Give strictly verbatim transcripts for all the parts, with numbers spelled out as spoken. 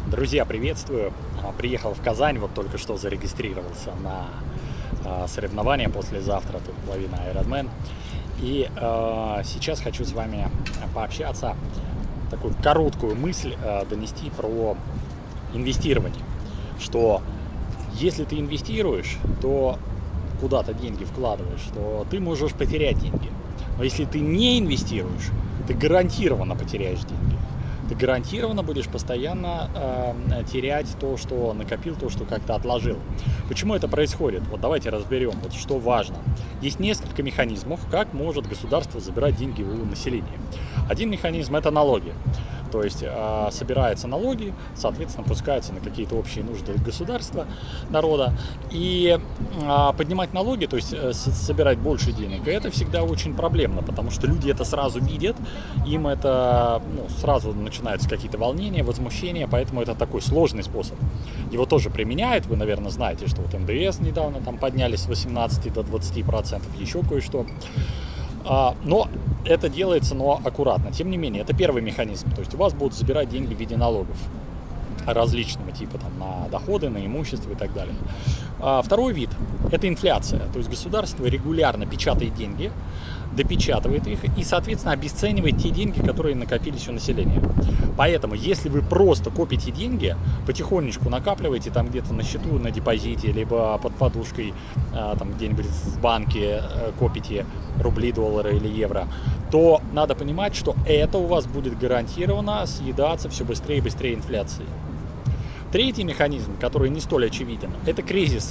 Друзья, приветствую! Приехал в Казань, вот только что зарегистрировался на э, соревнования послезавтра, тут половина Ironman. И э, сейчас хочу с вами пообщаться, такую короткую мысль э, донести про инвестирование. Что если ты инвестируешь, то куда-то деньги вкладываешь, то ты можешь потерять деньги. Но если ты не инвестируешь, ты гарантированно потеряешь деньги. Ты гарантированно будешь постоянно э, терять то, что накопил, то, что как-то отложил. Почему это происходит? Вот давайте разберем, вот что важно. Есть несколько механизмов, как может государство забирать деньги у населения. Один механизм – это налоги. То есть э, собираются налоги, соответственно, пускаются на какие-то общие нужды государства, народа. И э, поднимать налоги, то есть э, собирать больше денег, это всегда очень проблемно, потому что люди это сразу видят, им это ну, сразу начинаются какие-то волнения, возмущения, поэтому это такой сложный способ. Его тоже применяют, вы, наверное, знаете, что вот эн дэ эс недавно там подняли с восемнадцати до двадцати процентов, еще кое-что. Но это делается, но аккуратно. Тем не менее, это первый механизм. То есть у вас будут забирать деньги в виде налогов различного типа, там, на доходы, на имущество и так далее. А второй вид – это инфляция. То есть государство регулярно печатает деньги, допечатывает их и, соответственно, обесценивает те деньги, которые накопились у населения. Поэтому, если вы просто копите деньги, потихонечку накапливаете там где-то на счету, на депозите, либо под подушкой, там где-нибудь в банке копите рубли, доллары или евро, то надо понимать, что это у вас будет гарантированно съедаться все быстрее и быстрее инфляцией. Третий механизм, который не столь очевиден, это кризисы.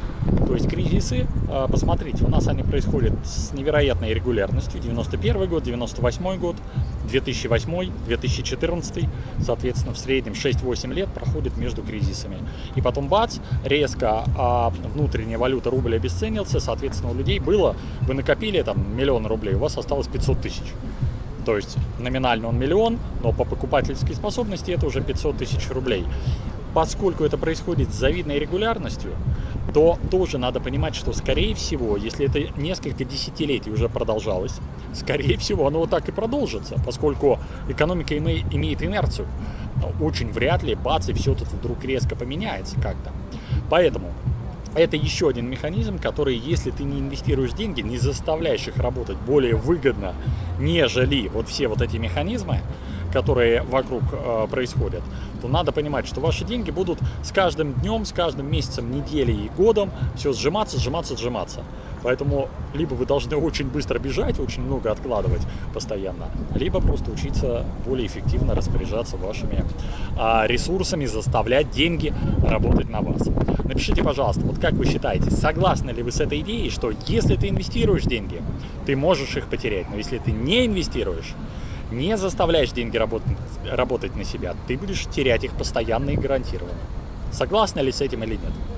То есть кризисы, посмотрите, у нас они происходят с невероятной регулярностью. девяносто первый год, девяносто восьмой год, две тысячи восьмой, две тысячи четырнадцатый, соответственно, в среднем шесть-восемь лет проходит между кризисами. И потом бац, резко а внутренняя валюта рубль обесценился, соответственно, у людей было, вы накопили там миллион рублей, у вас осталось пятьсот тысяч. То есть номинально он миллион, но по покупательской способности это уже пятьсот тысяч рублей. Поскольку это происходит с завидной регулярностью, то тоже надо понимать, что, скорее всего, если это несколько десятилетий уже продолжалось, скорее всего, оно вот так и продолжится, поскольку экономика имеет инерцию. Очень вряд ли, бац, и все тут вдруг резко поменяется как-то. Поэтому это еще один механизм, который, если ты не инвестируешь деньги, не заставляешь их работать более выгодно, нежели вот все вот эти механизмы, которые вокруг э, происходят, то надо понимать, что ваши деньги будут с каждым днем, с каждым месяцем, неделей и годом все сжиматься, сжиматься, сжиматься. Поэтому либо вы должны очень быстро бежать, очень много откладывать постоянно, либо просто учиться более эффективно распоряжаться вашими э, ресурсами, заставлять деньги работать на вас. Напишите, пожалуйста, вот как вы считаете, согласны ли вы с этой идеей, что если ты инвестируешь деньги, ты можешь их потерять, но если ты не инвестируешь, не заставляешь деньги работать, работать на себя, ты будешь терять их постоянно и гарантированно. Согласны ли с этим или нет?